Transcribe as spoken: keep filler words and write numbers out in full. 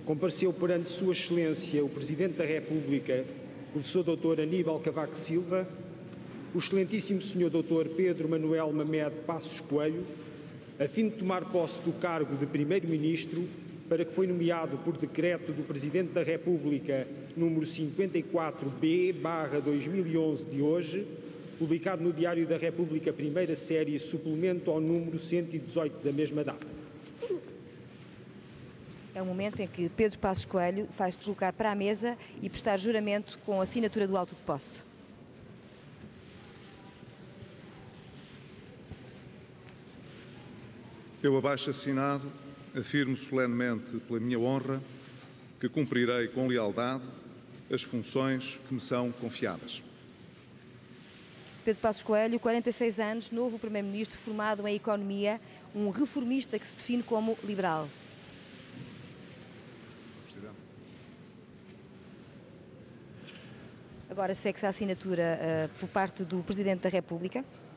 compareceu perante Sua Excelência o Presidente da República, professor doutor Aníbal Cavaco Silva, o excelentíssimo senhor doutor Pedro Manuel Mamed Passos Coelho, a fim de tomar posse do cargo de Primeiro-Ministro, para que foi nomeado por decreto do Presidente da República número cinquenta e quatro B barra dois mil e onze de hoje, publicado no Diário da República, primeira série, suplemento ao número cento e dezoito da mesma data. É o momento em que Pedro Passos Coelho faz deslocar para a mesa e prestar juramento com a assinatura do auto de posse. Eu, abaixo assinado, afirmo solenemente pela minha honra que cumprirei com lealdade as funções que me são confiadas. Pedro Passos Coelho, quarenta e seis anos, novo Primeiro-Ministro, formado em Economia, um reformista que se define como liberal. Presidente. Agora segue-se a assinatura uh, por parte do Presidente da República.